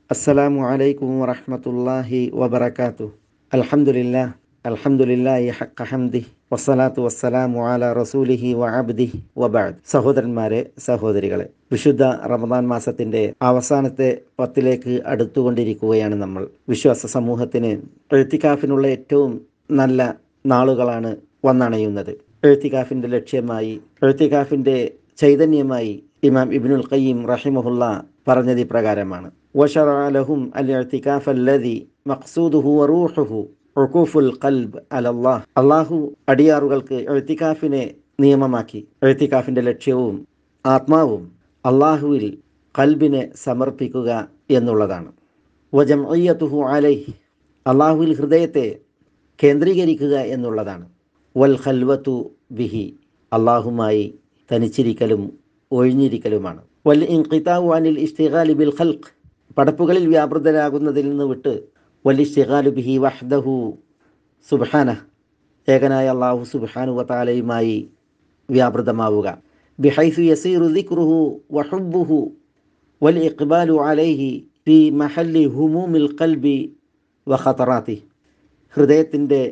അസ്സലാമു അലൈക്കും വറഹ്മത്തുള്ളാഹി വബറകാതുഹു. അൽഹംദുലില്ലാഹ് അൽഹംദുലില്ലാഹി ഹഖ്ക ഹംദിഹി വസ്സലാത്തു വസ്സലാമു അലാ റസൂലിഹി വഅബ്ദിഹി വബഅദ്. സഹോദരന്മാരെ, സഹോദരികളെ, വിശുദ്ധ റമദാൻ മാസത്തിൻ്റെ അവസാനത്തെ പത്തിലേക്ക് അടുത്തുകൊണ്ടിരിക്കുകയാണ് നമ്മൾ. വിശ്വാസ സമൂഹത്തിന് എഴുത്തിക്കാഫിനുള്ള ഏറ്റവും നല്ല നാളുകളാണ് വന്നണയുന്നത്. എഴുത്തിക്കാഫിൻ്റെ ലക്ഷ്യമായി, എഴുത്തിക്കാഫിൻ്റെ ചൈതന്യമായി ഇമാം ഇബ്നുൽ ഖയ്യിം റഹിമഹുല്ല പറഞ്ഞത് ഇപ്രകാരമാണ്: വശറഅ ലഹും അൽ-ഇഅ്തികാഫ അല്ലദി മഖ്സൂദുഹു വറൂഹുഹു ഉഖൂഫുൽ ഖൽബ് അലല്ലാഹ്. അല്ലാഹു അടിയാറുകൾക്ക് എഴുത്തിക്കാഫിനെ നിയമമാക്കി. എഴുത്തിക്കാഫിൻ്റെ ലക്ഷ്യവും ആത്മാവും അല്ലാഹുവിൽ ഖൽബിനെ സമർപ്പിക്കുക എന്നുള്ളതാണ്. വജംഇയ്യതുഹു അലൈഹി, അല്ലാഹുവിൽ ഹൃദയത്തെ കേന്ദ്രീകരിക്കുക എന്നുള്ളതാണ്. വൽ ഖൽവതു ബിഹി, അല്ലാഹുമായി തനിച്ചിരിക്കലും ഒഴിഞ്ഞിരിക്കലുമാണ്. വൽ ഇൻഖിതാഉ അനിൽ ഇസ്തിഗാലി ബിൽ ഖൽഖ്, പടപ്പുകളിൽ വ്യാപൃതരാകുന്നതിൽ നിന്ന് വിട്ട് വൽ ഇസ്തിഗാലു ബിഹി വഹ്ദഹു സുബ്ഹാനഹ്, ഏകനായ അല്ലാഹു സുബ്ഹാനഹു വതആലയുമായി വ്യാപൃതമാവുക. ബിഹൈസു യസീറു ദിക്റുഹു വഹുബ്ബുഹു വൽ ഇഖ്ബാലു അലൈഹി ഫി മഹല്ലി ഹുമൂമിൽ ഖൽബി വഖതറാത്തിഹി, ഹൃദയത്തിൻ്റെ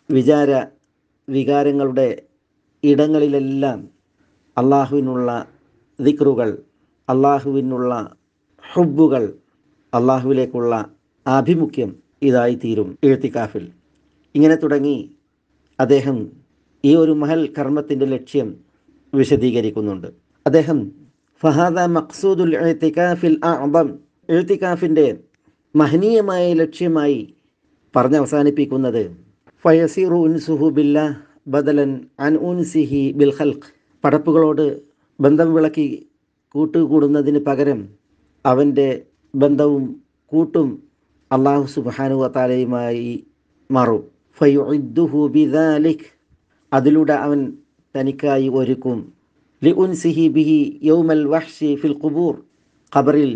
വികാരങ്ങളുടെ ഇടങ്ങളിലെല്ലാം അള്ളാഹുവിനുള്ള ദിക്റുകൾ, അള്ളാഹുവിനുള്ള ഹുബ്ബുകൾ, അള്ളാഹുവിലേക്കുള്ള ആഭിമുഖ്യം ഇതായിത്തീരും എഴുത്തിക്കാഫിൽ. ഇങ്ങനെ തുടങ്ങി അദ്ദേഹം ഈ ഒരു മഹൽ കർമ്മത്തിൻ്റെ ലക്ഷ്യം വിശദീകരിക്കുന്നുണ്ട്. അദ്ദേഹം ഫഹാദ മഖ്സൂദുൽ ഇഅ്തികാഫിൽ അഅ്ദം, എഴുത്തിക്കാഫിൻ്റെ മഹനീയമായ ലക്ഷ്യമായി പറഞ്ഞവസാനിപ്പിക്കുന്നത് ഫയസീറു ഉൻസുഹു ബില്ലാഹ് ബദലൻ അൻ ഉൻസിഹി ബിൽ ഖൽഖ്, പടപ്പുകളോട് ബന്ധം വിളക്കി കൂട്ടുകൂടുന്നതിന് പകരം അവൻ്റെ ബന്ധവും കൂട്ടും അല്ലാഹു സുബ്ഹാനഹു വതആലയുമായി മാറും. ഫയുഇദ്ദുഹു ബിദാലിക്, അതിലൂടെ അവൻ തനിക്കായി ഒരുക്കും. ലി ഉൻസിഹി ബിഹി യൗമൽ വഹ്ശി ഫിൽ ഖുബൂർ, ഖബറിൽ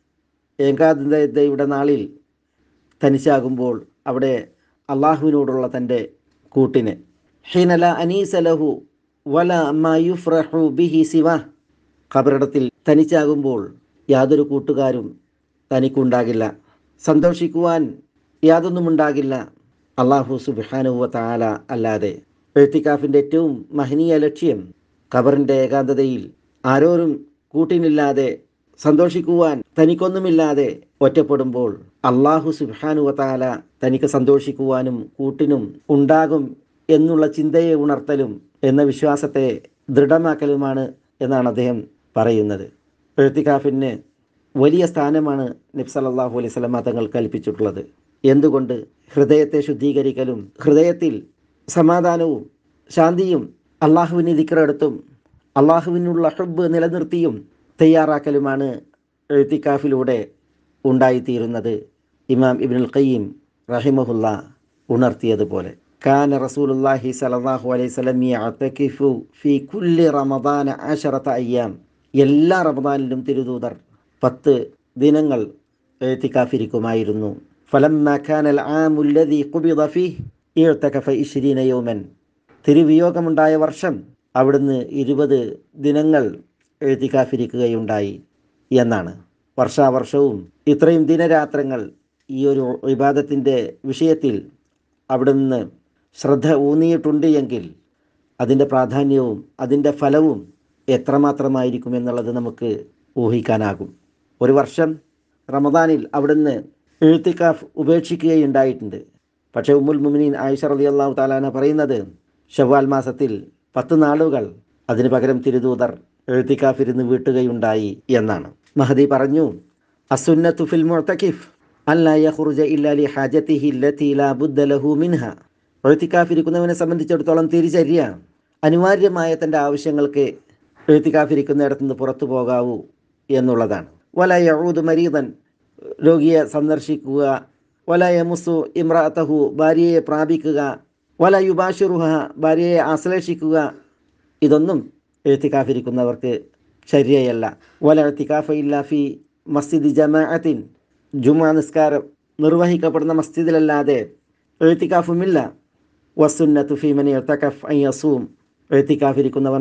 ഏകാന്തതയുടെ നാളിൽ തനിച്ചാകുമ്പോൾ അവിടെ അള്ളാഹുവിനോടുള്ള തൻ്റെ കൂട്ടിനെ. ഹീന ലാ അനീസ ലഹു വലാ മാ യുഫ്റഹു ബിഹി സിവാ, ഖബറിടത്തിൽ തനിച്ചാകുമ്പോൾ യാതൊരു കൂട്ടുകാരും തനിക്കുണ്ടാകില്ല, സന്തോഷിക്കുവാൻ യാതൊന്നുമുണ്ടാകില്ല അല്ലാഹു സുബ്ഹാനഹു വതആല അല്ലാതെ. എഴുത്തിക്കാഫിൻ്റെ ഏറ്റവും മഹനീയ ലക്ഷ്യം ഖബറിൻ്റെ ഏകാന്തതയിൽ ആരോരും കൂട്ടിനില്ലാതെ, സന്തോഷിക്കുവാൻ തനിക്കൊന്നുമില്ലാതെ ഒറ്റപ്പെടുമ്പോൾ അല്ലാഹു സുബ്ഹാനഹു വതആല തനിക്ക് സന്തോഷിക്കുവാനും കൂട്ടിനും ഉണ്ടാകും എന്നുള്ള ചിന്തയെ ഉണർത്തലും എന്ന വിശ്വാസത്തെ ദൃഢമാക്കലുമാണ് എന്നാണ് അദ്ദേഹം പറയുന്നത്. എഴുത്തിക്കാഫിന് വലിയ സ്ഥാനമാണ് നബി സല്ലല്ലാഹു അലൈഹി വസല്ലം തങ്ങൾ കൽപ്പിച്ചിട്ടുള്ളത്. എന്തുകൊണ്ട്? ഹൃദയത്തെ ശുദ്ധീകരിക്കലും ഹൃദയത്തിൽ സമാധാനവും ശാന്തിയും അള്ളാഹുവിന് ദിക്റെടുത്തും അള്ളാഹുവിനുള്ള ഹുബ്ബ് നിലനിർത്തിയും തയ്യാറാക്കലുമാണ് എഴുത്തിക്കാഫിലൂടെ ഉണ്ടായിത്തീരുന്നത്. ഇമാം ഇബ്നുൽ ഖയ്യിം റഹിമഹുല്ല ഉണർത്തിയതുപോലെ കാന റസൂലുള്ളാഹി സ്വല്ലല്ലാഹു അലൈഹി വസല്ലം യഅ്തകിഫു ഫീ കുല്ലി റമദാന 10 അയ്യാം, എല്ലാ റമദാനിലും തിരുദൂതർ 10 ദിനങ്ങൾ എഴുത്തിക്കാഫിരിക്കുമായിരുന്നു. ഫലമ്മ കാനൽ ആമുൽ ലദീ ഖുബിദ ഫീഹി ഇഅ്തകഫ 20 യൗമൻ, തിരുവിയോഗമുണ്ടായ വർഷം അവിടുന്ന് 20 ദിനങ്ങൾ എഴുത്തിക്കാഫിരിക്കുകയുണ്ടായി എന്നാണ്. വർഷാവർഷവും ഇത്രയും ദിനരാത്രങ്ങൾ ഈ ഒരു ഇബാദത്തിൻ്റെ വിഷയത്തിൽ അവിടുന്ന് ശ്രദ്ധ ഊന്നിയിട്ടുണ്ട് എങ്കിൽ അതിൻ്റെ പ്രാധാന്യവും അതിൻ്റെ ഫലവും എത്രമാത്രമായിരിക്കും എന്നുള്ളത് നമുക്ക് ഊഹിക്കാനാകും. ഒരു വർഷം റമദാനിൽ അവിടുന്ന് എഴുത്തിക്കാഫ് ഉപേക്ഷിക്കുകയുണ്ടായിട്ടുണ്ട്. പക്ഷേ ഉമ്മുൽ മുഅ്മിനീൻ ആയിഷ റളിയല്ലാഹു തആല പറയുന്നത് ശവ്വാൽ മാസത്തിൽ 10 നാളുകൾ അതിന് പകരം തിരുദൂതർ എഴുത്തിക്കാഫിരുന്ന് വീട്ടുകയുണ്ടായി എന്നാണ്. മഹദി പറഞ്ഞു, അസുന്നത്തു ഫിൽ മുഅ്തകിഫ് അല്ലാ യഖ്റുജ ഇല്ലാ ലി ഹാജതിഹി അല്ലതി ലാ ബുദ്ദ ലഹു മിൻഹാ, എഴുത്തിക്കാഫിരിക്കുന്നവനെ സംബന്ധിച്ചിടത്തോളം തിരിച്ചര്യ അനിവാര്യമായ തൻ്റെ ആവശ്യങ്ങൾക്ക് എഴുത്തിക്കാഫിരിക്കുന്നിടത്തു നിന്ന് പുറത്തു പോകാവൂ എന്നുള്ളതാണ്. വല യഊദു മരീദൻ, രോഗിയെ സന്ദർശിക്കുക, വല യമുസ്സു ഇംറഅതഹു, ഭാര്യയെ പ്രാപിക്കുക, വല യുബാശിറുഹ, ഭാര്യയെ ആശ്ലേഷിക്കുക, ഇതൊന്നും എഴുത്തിക്കാഫിരിക്കുന്നവർക്ക് ശരിയല്ല. വല ഇഅ്തികാഫ ഇല്ലാ ഫി മസ്ജിദി ജമാഅത്തിൻ, ജുമുഅ നിസ്കാരം നിർവഹിക്കപ്പെടുന്ന മസ്ജിദിലല്ലാതെ എഴുത്തിക്കാഫുമില്ല. വസുന്നത്തു ഫീ മൻ ഇഅ്തകഫ അൻ യസൂം, എഴുത്തിക്കാഫിരിക്കുന്നവൻ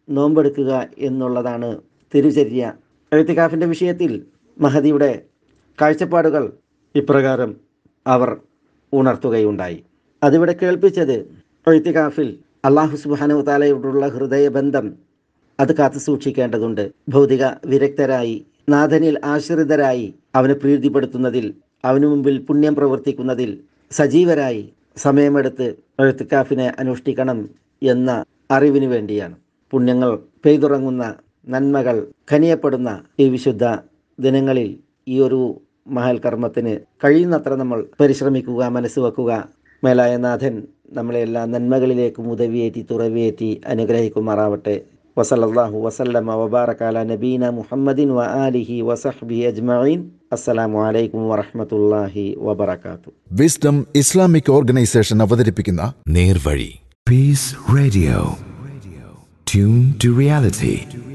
നോമ്പെടുക്കുക എന്നുള്ളതാണ് തിരുചര്യ. എഴുത്തിക്കാഫിൻ്റെ വിഷയത്തിൽ മഹദിയുടെ കാഴ്ചപ്പാടുകൾ ഇപ്രകാരം അവർ ഉണർത്തുകയുണ്ടായി. അതിവിടെ കേൾപ്പിച്ചത് ഇത്തികാഫിൽ അല്ലാഹു സുബ്ഹാനഹു തആലയോടുള്ള ഹൃദയബന്ധം അത് കാത്തു സൂക്ഷിക്കേണ്ടതുണ്ട്. ഭൗതിക വിരക്തരായി നാഥനിൽ ആശ്രിതരായി അവനെ പ്രീതിപ്പെടുത്തുന്നതിൽ, അവനു മുമ്പിൽ പുണ്യം പ്രവർത്തിക്കുന്നതിൽ സജീവരായി സമയമെടുത്ത് ഇത്തികാഫിനെ അനുഷ്ഠിക്കണം എന്ന അറിവിന് വേണ്ടിയാണ്. പുണ്യങ്ങൾ പെയ്തുറങ്ങുന്ന, നന്മകൾ ഖനിയപ്പെടുന്ന ഈ വിശുദ്ധ ദിനങ്ങളിൽ ഈ ഒരു മഹൽ കർമ്മത്തിന് കഴിയുന്നത്ര നമ്മൾ പരിശ്രമിക്കുക, മനസ്സ് വെക്കുക. മേലായ നാഥൻ നമ്മളെ എല്ലാ നന്മകളിലേക്കും ഉദവിയേറ്റി തുറവിയേറ്റി അനുഗ്രഹിക്കുമാറാവട്ടെ. വസല്ലല്ലാഹു വസല്ലമ വബാറക അലാ നബീന മുഹമ്മദിൻ വ ആലിഹി വസഹ്ബിഹി അജ്മഈൻ. അസ്സലാമു അലൈക്കും വറഹ്മത്തുള്ളാഹി വബറകാതുഹു. വിസ്ഡം ഇസ്ലാമിക് ഓർഗനൈസേഷൻ അവതരിപ്പിക്കുന്ന നേർവഴി. Peace radio. Tune to reality.